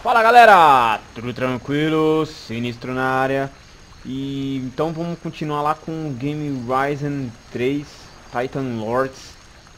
Fala galera, tudo tranquilo, Sinistro na área. E então vamos continuar lá com o game Ryzen 3 Titan Lords.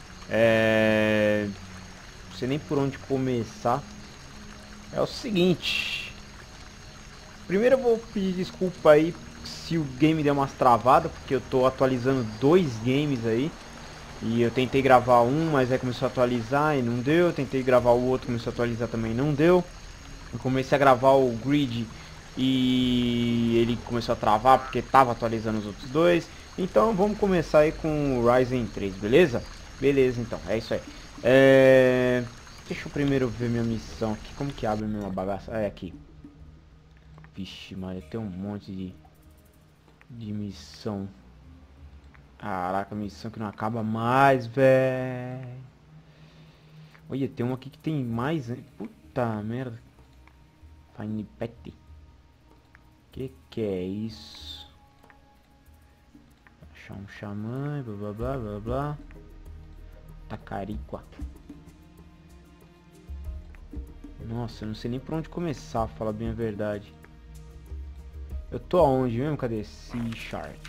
Não sei nem por onde começar. É o seguinte, primeiro eu vou pedir desculpa aí se o game deu umas travadas, porque eu tô atualizando dois games aí. E eu tentei gravar um, mas aí começou a atualizar e não deu. Tentei gravar o outro, começou a atualizar também, não deu. Eu comecei a gravar o Grid e ele começou a travar porque estava atualizando os outros dois. Então vamos começar aí com o Ryzen 3, beleza? Beleza, então, é isso aí. Deixa eu primeiro ver minha missão aqui. Como que abre minha bagaça? Ah, é aqui. Vixe, mano, tem um monte de missão. Caraca, missão que não acaba mais, velho. Olha, tem uma aqui que tem mais, né? Puta merda. Fine Pet. Que é isso? Achar um xamã, blá blá blá blá blá. Tacaricua. Nossa, eu não sei nem por onde começar, pra falar bem a verdade. Eu tô aonde mesmo? Cadê? C-Chart.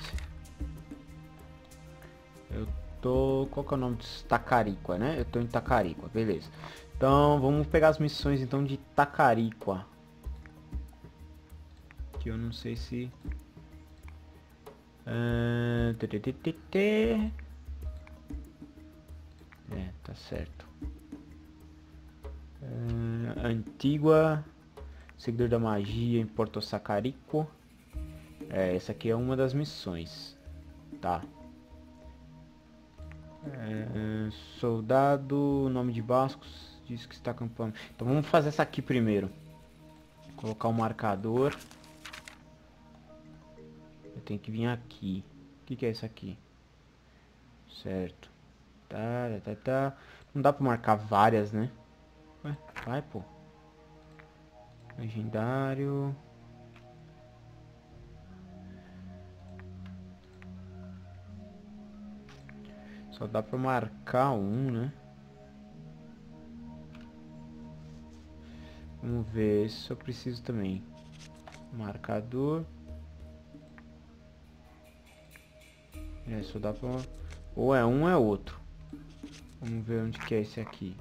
Eu tô... Qual que é o nome disso? Tacaricua, né? Eu tô em Tacaricua, beleza. Então, vamos pegar as missões então de Tacaricua. Que eu não sei se... tá certo. Antigua, seguidor da magia em Porto Sacarico. Essa aqui é uma das missões, tá? Soldado, nome de Bascos, diz que está acampando. Então vamos fazer essa aqui primeiro. Colocar o marcador. Eu tenho que vir aqui. O que é isso aqui? Certo. Tá. Não dá pra marcar várias, né? Ué, vai, pô. Legendário. Só dá pra marcar um, né? Vamos ver, isso eu preciso também. Marcador. Só dá pra... Ou é um ou é outro. Vamos ver onde que é esse aqui.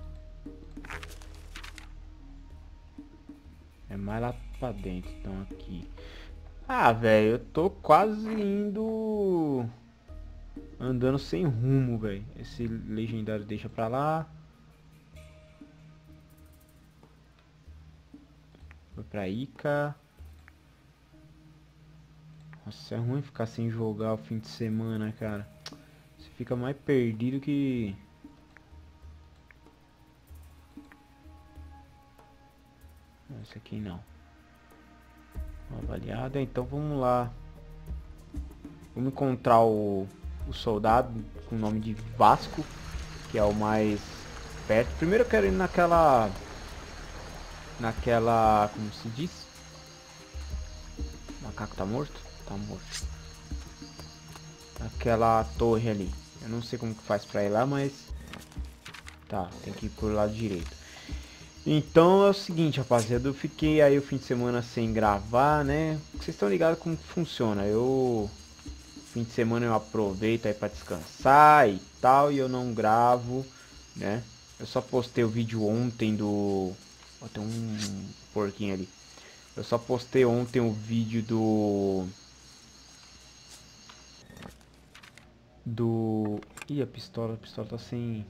É mais lá pra dentro, então aqui. Ah, velho, eu tô quase indo... Andando sem rumo, velho. Esse legendário deixa pra lá. Foi pra Ica. Nossa, é ruim ficar sem jogar o fim de semana, cara. Você fica mais perdido que... Esse aqui não. Avaliada, então vamos lá. Vamos encontrar o soldado com o nome de Vasco, que é o mais perto. Primeiro eu quero ir naquela... Como se diz? O macaco tá morto? Tá morto. Aquela torre ali. Eu não sei como que faz pra ir lá, mas... Tá, tem que ir pro lado direito. Então é o seguinte, rapaziada, eu fiquei aí o fim de semana sem gravar, né? Vocês estão ligados como que funciona. Fim de semana eu aproveito aí pra descansar e tal, e eu não gravo, né? Eu só postei o vídeo ontem do... Ó, tem um porquinho ali. Eu só postei ontem o vídeo Ih, a pistola tá sem...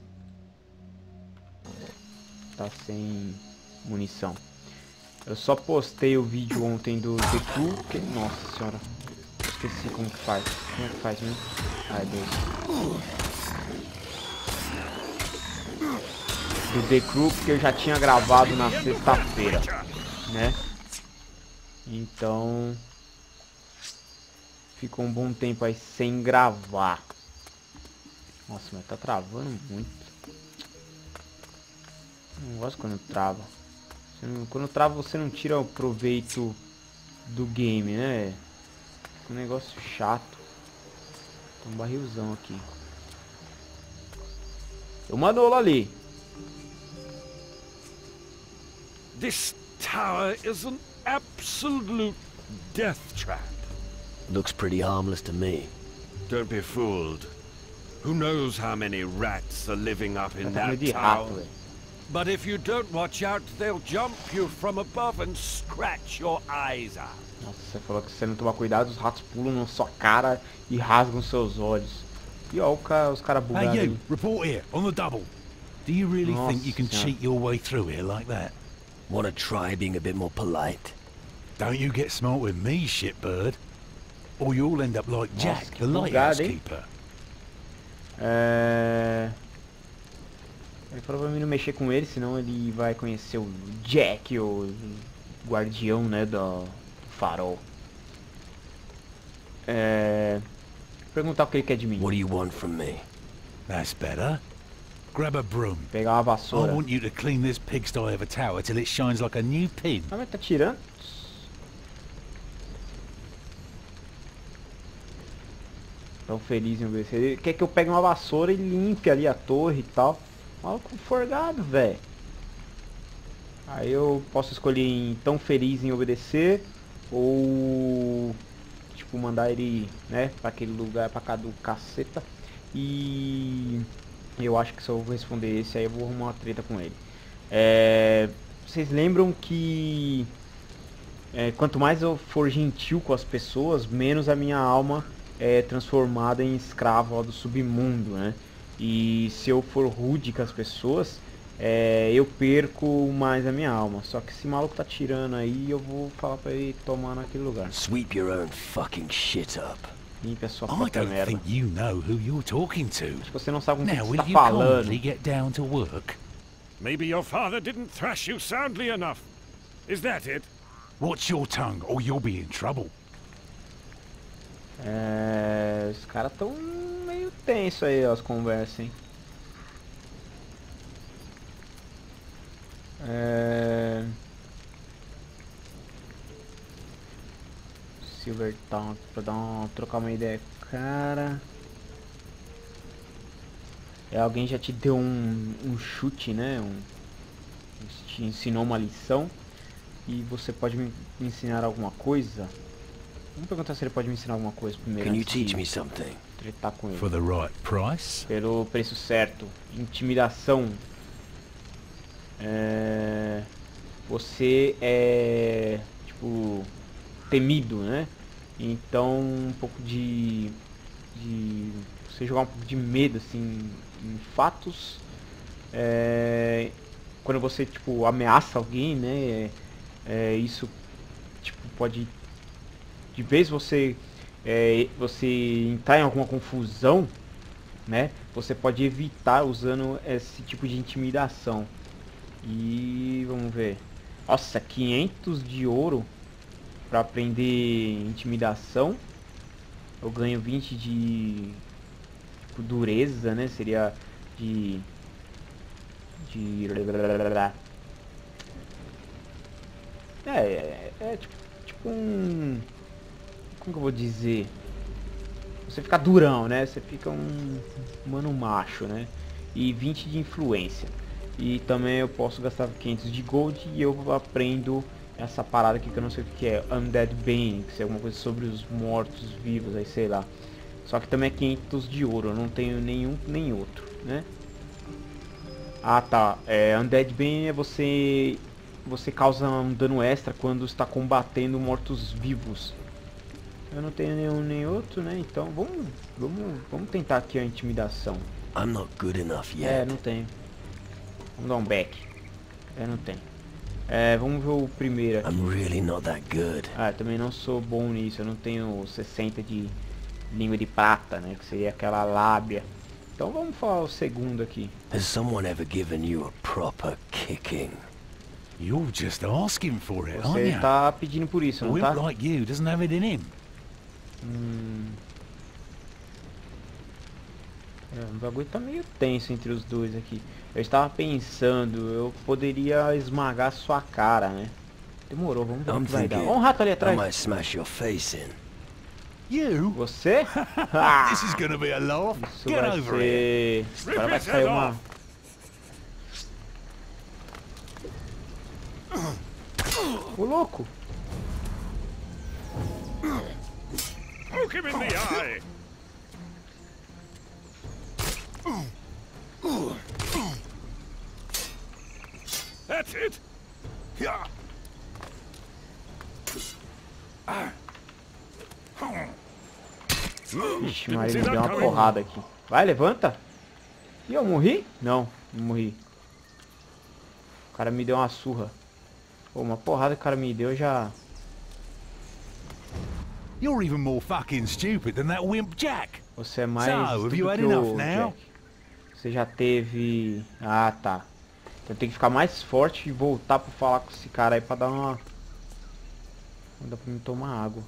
Tá sem munição. Eu só postei o vídeo ontem do The Crew, que... Nossa senhora. Esqueci como que faz. Como é que faz mesmo? Ai, Deus. Do The Crew, porque eu já tinha gravado na sexta-feira, né? Então... Ficou um bom tempo aí sem gravar. Nossa, mas tá travando muito. Não gosto quando trava. Quando trava você não tira o proveito do game, né? Um negócio chato. Tem um barrilzão aqui. Tem uma dola ali. tower is an absolute death trap. Looks pretty harmless to me. Don't be fooled. Who knows how many rats are living up in Tá that de tower? rato, velho. But if you don't watch out, they'll jump you from above and scratch your eyes out. Nossa, você falou que se você não tomar cuidado, os ratos pulam na sua cara e rasgam seus olhos. E ó, os caras bugados Hey aí. you, report here, on the double. Do you really think you can Nossa. cheat your way through here like that? Wanna try being a bit more polite? Don't you get smart with me, shitbird. Or you'll end up like Jack, Nossa, the que lighthouse bugado, hein? keeper. Ele falou pra mim não mexer com ele, senão ele vai conhecer o Jack, o guardião, né, do farol. Perguntar o que ele quer de mim. What do you want from me? That's better. Grab a broom. Pegar uma I vassoura. want you to clean this pigsty of a tower till it shines like a new pin. Ah, mas tá tirando? Tão feliz em obedecer. Ele quer que eu pegue uma vassoura e limpe ali a torre e tal. Maluco forgado, velho. Aí eu posso escolher em tão feliz em obedecer ou tipo mandar ele, né, pra aquele lugar, pra cá do caceta. E eu acho que se eu vou responder esse aí eu vou arrumar uma treta com ele. Vocês lembram que quanto mais eu for gentil com as pessoas, menos a minha alma é transformada em escravo ó, do submundo, né? E se eu for rude com as pessoas, eu perco mais a minha alma. Só que esse maluco tá tirando aí, eu vou falar pra ele tomar naquele lugar. Sweep your own fucking shit up. Limpe a sua I própria don't merda. think you know who you're talking to. Acho que você não sabe com quem Now, você will tá you falando. kindly get down to work? Maybe your father didn't thrash you soundly enough. Is that it? Watch your tongue, or you'll be in trouble. Os caras tão meio tenso aí, ó, as conversas, hein. Silver Town, pra trocar uma ideia com o cara. Alguém já te deu um chute, né? Te ensinou uma lição. E você pode me ensinar alguma coisa? Vamos perguntar se ele pode me ensinar alguma coisa primeiro. Can you antes de teach me something? tretar com ele. For the right price? Pelo preço certo. Intimidação. Você é tipo temido, né? Então um pouco de você jogar um pouco de medo assim em fatos. Quando você tipo ameaça alguém, né? Isso tipo pode de vez você entrar em alguma confusão, né? Você pode evitar usando esse tipo de intimidação. E vamos ver. Nossa, 500 de ouro para aprender intimidação. Eu ganho 20 de tipo, dureza, né? Seria de tipo um, como que eu vou dizer? Você fica durão, né? Você fica um mano macho, né? E 20 de influência. E também eu posso gastar 500 de gold e eu aprendo essa parada aqui que eu não sei o que é. Undead Bane, que é alguma coisa sobre os mortos vivos, aí sei lá. Só que também é 500 de ouro, eu não tenho nenhum nem outro, né? Ah tá, Undead Bane é você causa um dano extra quando está combatendo mortos vivos. Eu não tenho nenhum nem outro, né? Então vamos tentar aqui a intimidação. I'm not good enough yet. Não tenho. Vamos dar um back. Não tem. Vamos ver o primeiro aqui. I'm really not that good. Também não sou bom nisso. Eu não tenho 60 de língua de prata, né? Que seria aquela lábia. Então vamos falar o segundo aqui. Has someone ever given you a proper kicking? You're just asking for it, aren't Você you? tá pedindo por isso, A não wimp tá? like you doesn't have it in him. O bagulho tá meio tenso entre os dois aqui. Eu estava pensando, eu poderia esmagar sua cara, né? Demorou, vamos ver o I'm que vai dar. thinking Ó um rato ali I atrás. might smash your face in. You? Você? This is gonna be a laugh. Isso Get vai over it. ser... Agora vai sair uma... Ô, louco. Poke him in the eye. That's it. Yeah. Ixi, Maria, me deu uma porrada aqui. Vai, levanta. Ih, eu morri? Não, não morri. O cara me deu uma surra. Pô, uma porrada que o cara me deu já... You're even more fucking stupid than that wimp Jack. Você é mais So, have estúpido you had que enough o now? Jack. Você já teve... Ah, tá. Então tem que ficar mais forte e voltar pra falar com esse cara aí pra dar uma... Não dá pra me tomar água.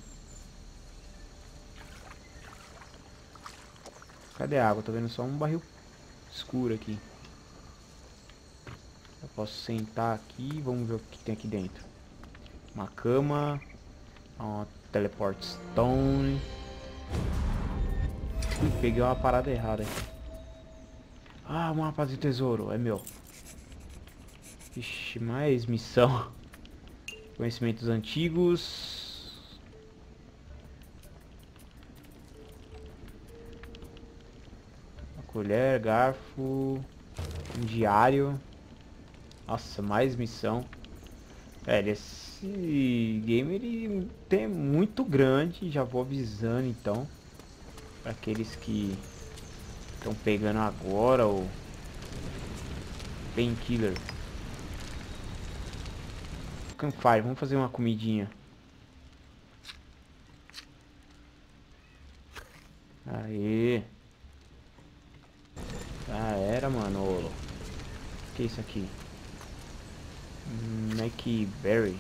Cadê a água? Tô vendo só um barril escuro aqui. Eu posso sentar aqui, vamos ver o que tem aqui dentro. Uma cama, uma teleport stone. Ih, peguei uma parada errada aqui. Ah, um mapa de tesouro, é meu. Ixi, mais missão. Conhecimentos antigos. Colher, garfo, um diário. Nossa, mais missão. Velho, esse game ele tem muito grande. Já vou avisando então. Para aqueles que estão pegando agora o Painkiller. Campfire, vamos fazer uma comidinha. Aê. Já era, mano. O que é isso aqui? Mackie Berry.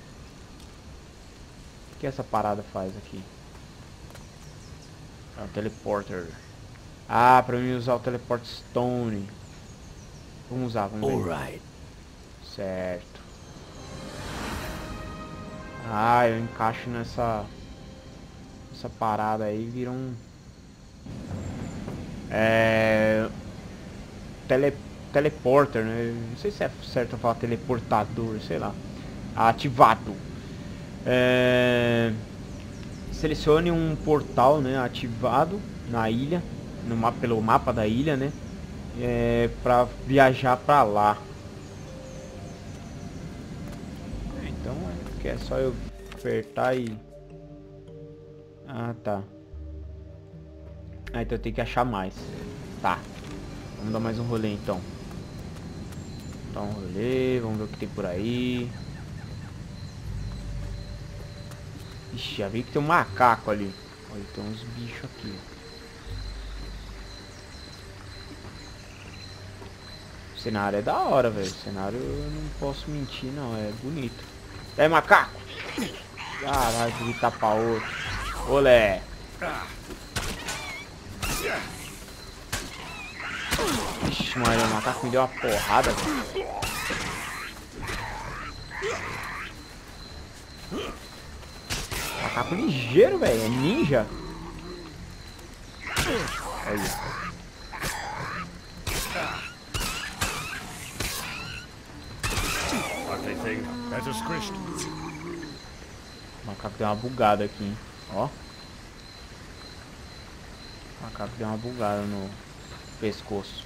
O que essa parada faz aqui? É um teleporter. Ah, pra mim usar o teleport stone. Vamos usar, vamos ver. Alright. Certo. Ah, eu encaixo nessa parada aí, vira um... teleporter, né? Não sei se é certo falar teleportador, sei lá. Ativado. Selecione um portal, né? Ativado na ilha, pelo mapa da ilha, né? Pra viajar pra lá. Então é só eu apertar e... Ah, tá. Ah, então eu tenho que achar mais. Tá. Vamos dar mais um rolê então. Dar um rolê, vamos ver o que tem por aí. Ixi, já vi que tem um macaco ali. Olha, tem uns bichos aqui. O cenário é da hora, velho. O cenário eu não posso mentir, não. É bonito. É macaco! Caralho, gritar pra outro. Olé! Ixi, Maria, o macaco me deu uma porrada, velho. Macaco ligeiro, velho. É ninja. Olha. O macaco deu uma bugada aqui, hein? Ó. O macaco deu uma bugada no pescoço.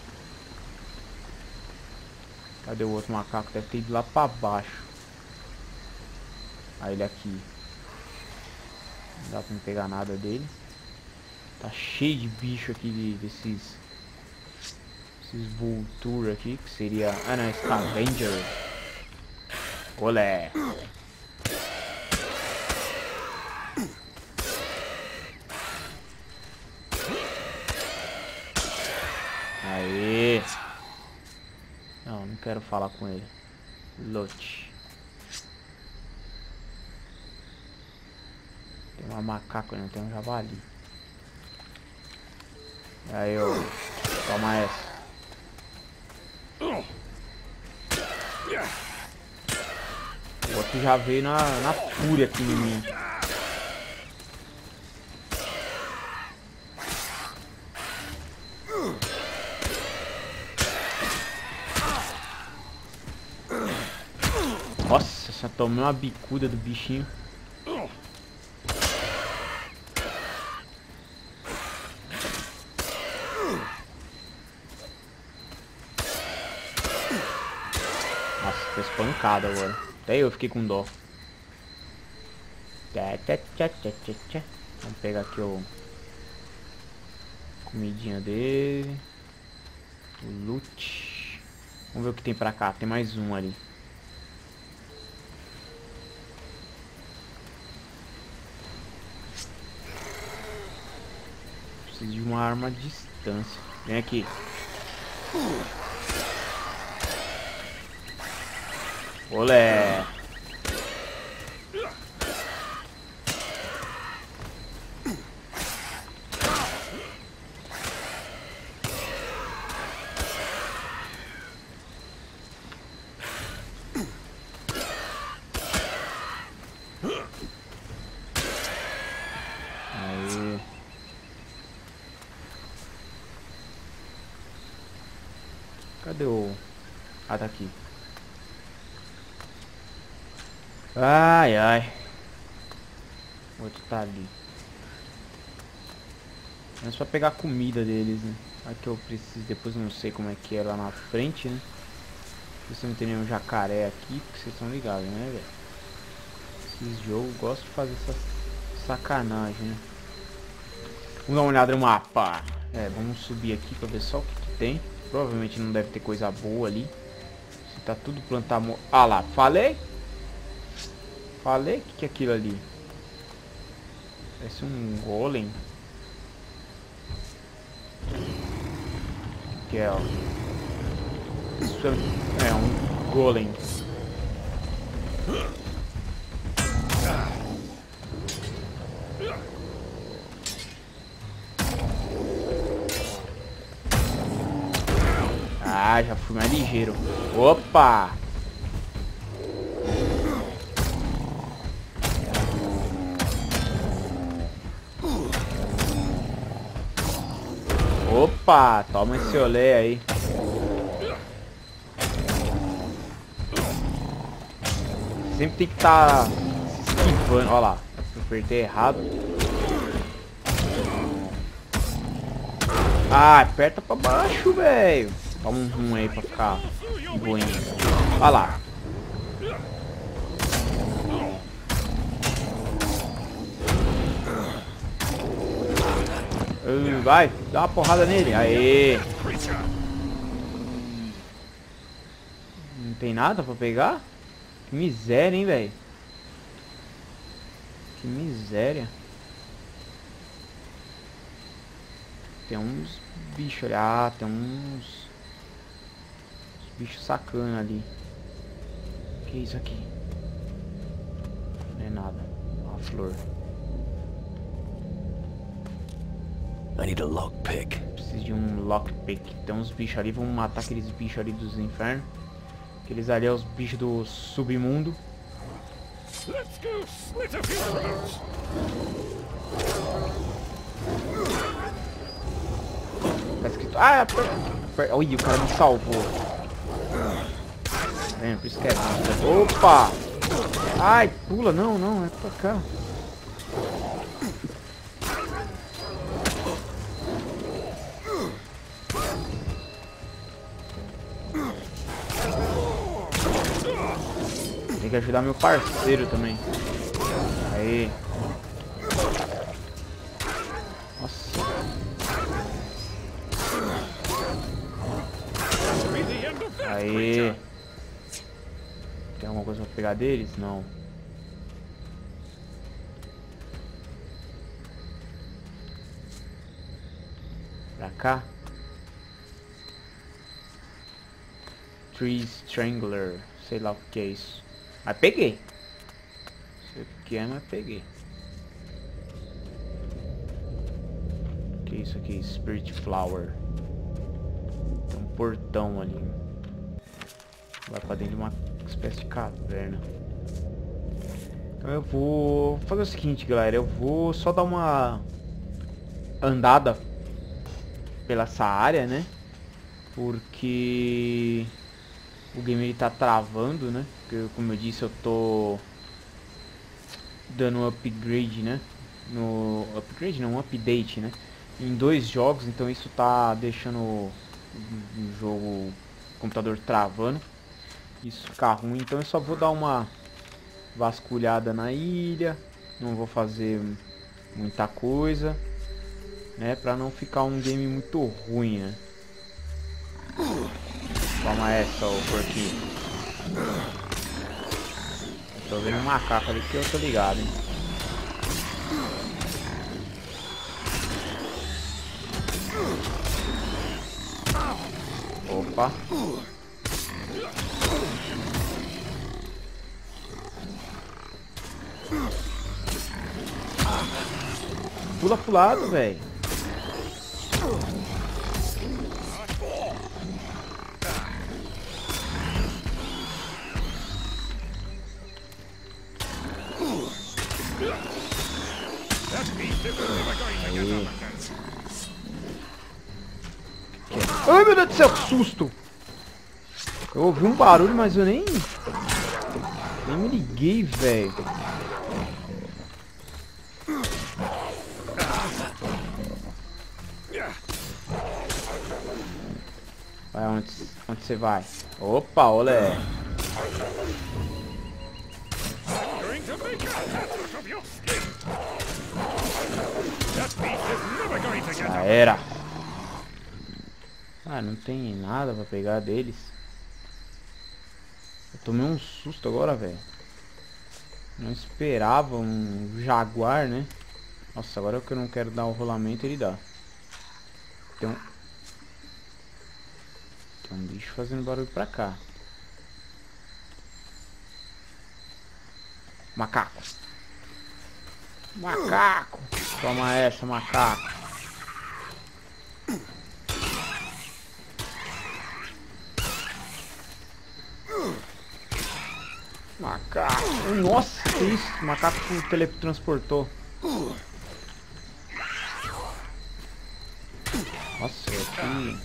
Cadê o outro macaco? Deve ter ido lá pra baixo. Aí ele aqui. Não dá pra não pegar nada dele. Tá cheio de bicho aqui, desses Vulture aqui, que seria... Ah não, Scavenger. Olé. Aê. Não quero falar com ele. Lote. Tem uma macaco, não tem um javali. Aí, ó. Toma essa. O outro já veio na fúria aqui em mim. Nossa, essa tomei uma bicuda do bichinho. Nossa, tô espancado agora. Até eu fiquei com dó. Vamos pegar aqui o comidinha dele. O loot. Vamos ver o que tem pra cá. Tem mais um ali. Preciso de uma arma à distância. Vem aqui. Olé. Aí. Cadê o... Ah, tá aqui. Ai, ai. O outro tá ali. Mas pra pegar a comida deles, né? Aqui eu preciso, depois eu não sei como é que é lá na frente, né? Se não tem nenhum jacaré aqui, porque vocês estão ligados, né, velho? Esses jogos gostam de fazer essa sacanagem, né? Vamos dar uma olhada no mapa. É, vamos subir aqui pra ver só o que tem. Provavelmente não deve ter coisa boa ali. Se tá tudo plantado... Ah lá, falei? Falei? O que é aquilo ali? Parece um golem. O que é, ó? Isso é um golem. Ah, já fui mais ligeiro. Opa! Opa, toma esse olé aí. Sempre tem que estar se esquivando. Olha lá, eu apertei errado. Ah, aperta pra baixo, velho. Toma um aí pra ficar boinho. Olha lá. Vai, dá uma porrada nele. Aê. Não tem nada pra pegar? Que miséria, hein, velho. Que miséria. Tem uns bichos ali. Ah, tem uns bichos sacana ali. Que isso aqui? Não é nada. Uma flor. I need a lockpick. Preciso de um lockpick. Tem uns bichos ali. Vamos matar aqueles bichos ali dos infernos. Aqueles ali é os bichos do submundo. Let's go slit a few throats. Tá escrito... Ah, olha, o cara me salvou. É, por isso que é... Opa! Ai, pula, não, não, é pra cá. Tem que ajudar meu parceiro também. Aí. Nossa. Aí. Tem alguma coisa pra pegar deles? Não. Pra cá. Tree Strangler. Sei lá o que é isso. Mas peguei. Não sei o que é, mas peguei. O que é isso aqui? Spirit Flower. Tem um portão ali. Vai pra dentro de uma espécie de caverna. Então eu vou fazer o seguinte, galera. Eu vou só dar uma andada pela essa área, né? Porque o game ele tá travando, né? Porque, como eu disse, eu tô dando um upgrade, né? No upgrade não, um update, né? Em 2 jogos, então isso tá deixando o jogo, o computador travando. Isso ficar ruim, então eu só vou dar uma vasculhada na ilha. Não vou fazer muita coisa, né? Pra não ficar um game muito ruim, né? Toma essa, ô porquinho. Tô vendo um macaco ali que eu tô ligado, hein? Opa. Pula pro lado, velho. Aí. Ai, meu Deus do céu, que susto! Eu ouvi um barulho, mas eu nem me liguei, velho. Vai, onde você vai? Opa, olé. Já era. Ah, não tem nada pra pegar deles. Eu tomei um susto agora, velho. Não esperava um jaguar, né? Nossa, agora que eu não quero dar o rolamento, ele dá. Tem um bicho fazendo barulho pra cá. Macaco. Macaco. Toma essa, macaco. Macaco. Nossa, que isso? O macaco teletransportou. Nossa, aqui.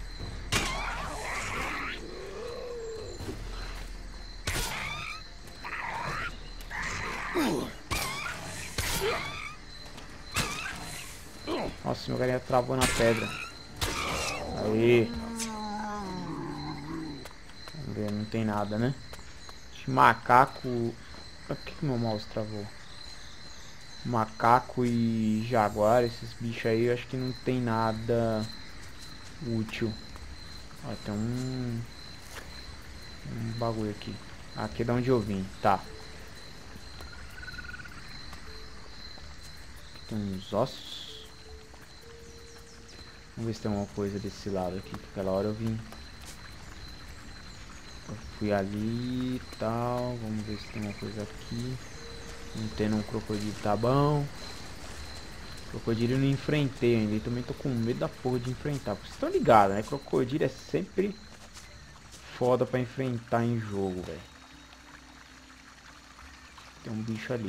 Nossa, meu galinha travou na pedra. Aí. Vamos ver, não tem nada, né? Macaco. Por que meu mouse travou? Macaco e jaguar, esses bichos aí, eu acho que não tem nada útil. Ó, tem um bagulho aqui. Aqui é de onde eu vim, tá. Aqui tem uns ossos. Vamos ver se tem alguma coisa desse lado aqui, que aquela hora eu vim. Eu fui ali e tal. Vamos ver se tem uma coisa aqui. Não tendo um crocodilo, tá bom. Crocodilo eu não enfrentei ainda. E também tô com medo da porra de enfrentar. Vocês estão ligados, né? Crocodilo é sempre foda pra enfrentar em jogo, velho. Tem um bicho ali.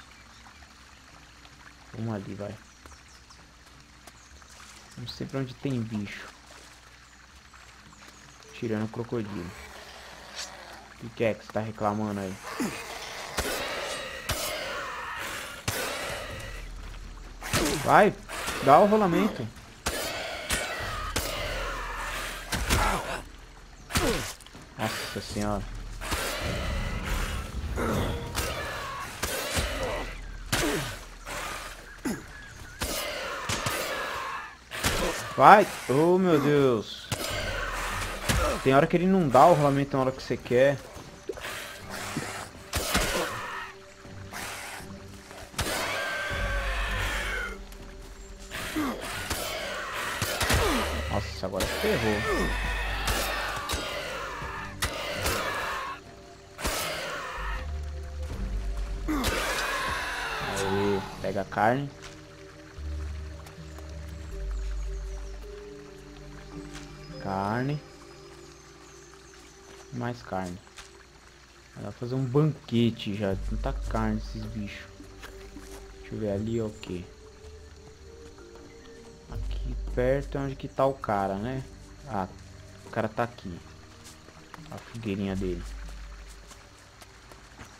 Vamos ali, vai. Não sei pra onde tem bicho. Tirando o crocodilo. O que é que você tá reclamando aí? Vai, dá o rolamento. Nossa senhora. Vai! Oh meu Deus! Tem hora que ele não dá o rolamento na hora que você quer. Nossa, agora ferrou. Aí, pega a carne. Carne. Mais carne. Vai fazer um banquete já. Tanta carne esses bichos. Deixa eu ver ali, ok. Aqui perto é onde que tá o cara, né? Ah, o cara tá aqui. A fogueirinha dele.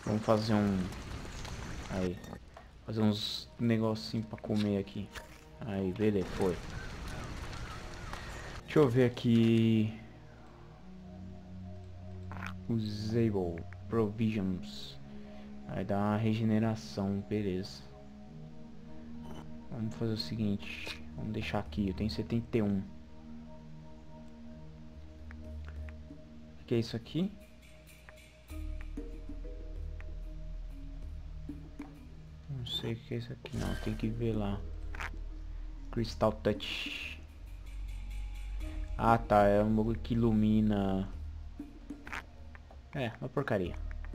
Vamos fazer um... Aí. Fazer uns negocinhos pra comer aqui. Aí, beleza, foi. Deixa eu ver aqui... Usable Provisions. Aí dá uma regeneração, beleza. Vamos fazer o seguinte. Vamos deixar aqui, eu tenho 71. O que é isso aqui? Não sei o que é isso aqui não, tem que ver lá. Crystal Touch. Ah tá, é um bagulho que ilumina. É, uma porcaria.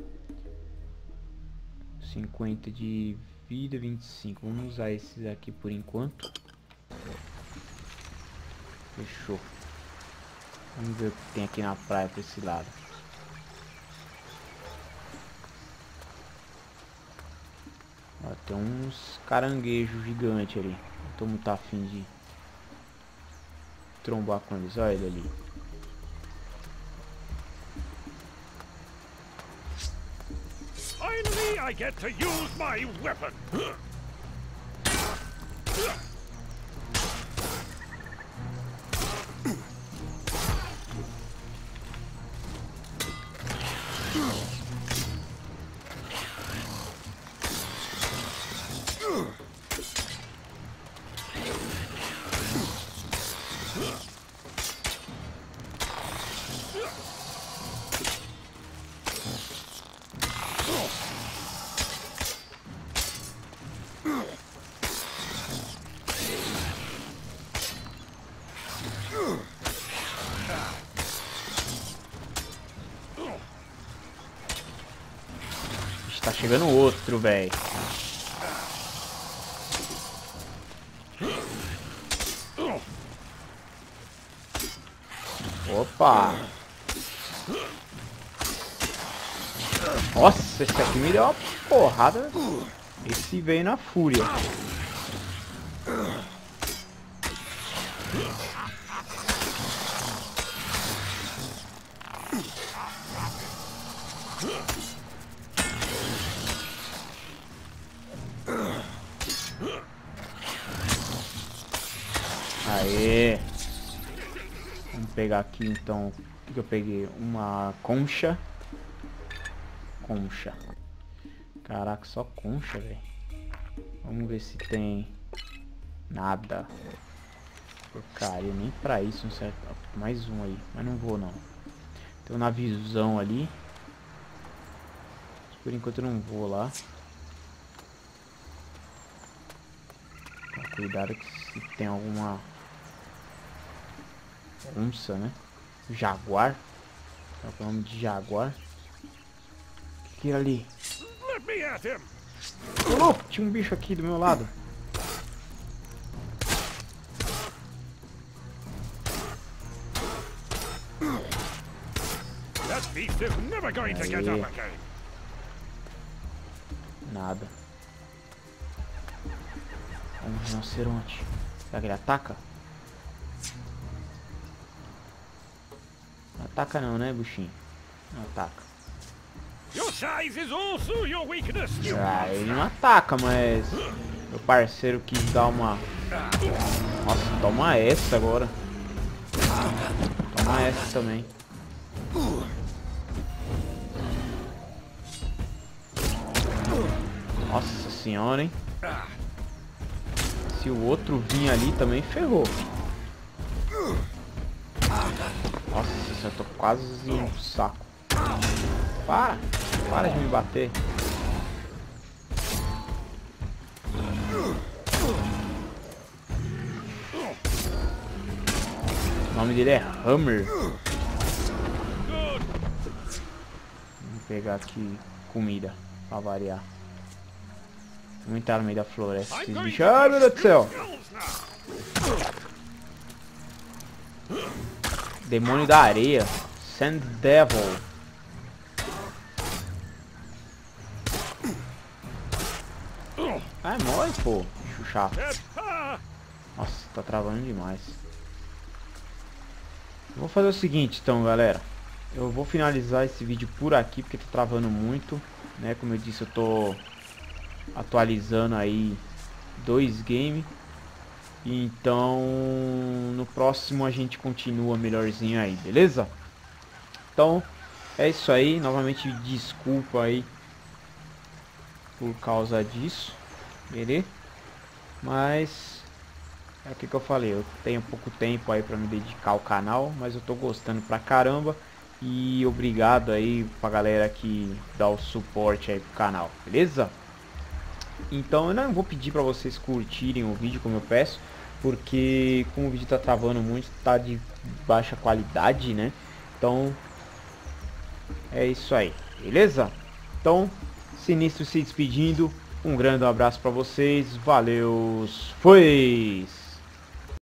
50 de vida, 25. Vamos usar esses aqui por enquanto. Fechou. Vamos ver o que tem aqui na praia pra esse lado. Ó, tem uns caranguejos gigantes ali. Não tô muito afim de trombar com eles. Olha ele ali. Finally, I get to use my weapon. Tá chegando outro, velho. Opa! Nossa, esse aqui me deu uma porrada. Esse veio na fúria. Aê! Vamos pegar aqui então. O que eu peguei? Uma concha. Concha. Caraca, só concha, velho. Vamos ver se tem nada. Porcaria, nem pra isso não serve. Mais um aí, mas não vou não. Tem um naviozão ali. Por enquanto eu não vou lá. Então, cuidado que se tem alguma onça, né? Jaguar. É o nome de jaguar. O que é ali? Let me at him. Oh, tinha um bicho aqui do meu lado. That beast is never going to get up again. Nada. Um rinoceronte. Será que ele ataca? Não ataca não, né, buchinho? Não ataca. Your size is also your weakness. Ah, ele não ataca, mas meu parceiro quis dar uma... Nossa, toma essa agora. Toma essa também. Nossa senhora, hein? Se o outro vir ali também ferrou. Nossa, eu tô quase no saco. Para de me bater. O nome dele é Hammer. Vamos pegar aqui comida pra variar. Vamos entrar no meio da floresta. Esses bichos... Ai, meu Deus do céu! Demônio da areia. Sand Devil. Ai, morre, pô. Bicho chato. Nossa, tá travando demais. Vou fazer o seguinte, então, galera. eu vou finalizar esse vídeo por aqui, porque tá travando muito, né? Como eu disse, eu tô atualizando aí 2 games. Então, no próximo a gente continua melhorzinho aí, beleza? Então, é isso aí. Novamente, desculpa aí por causa disso, beleza? Mas é o que eu falei, eu tenho pouco tempo aí pra me dedicar ao canal, mas eu tô gostando pra caramba. E obrigado aí pra galera que dá o suporte aí pro canal, beleza? Então eu não vou pedir pra vocês curtirem o vídeo como eu peço, porque como o vídeo tá travando muito, tá de baixa qualidade, né? Então é isso aí, beleza? Então, Sinistro se despedindo, um grande abraço pra vocês, valeu, fui!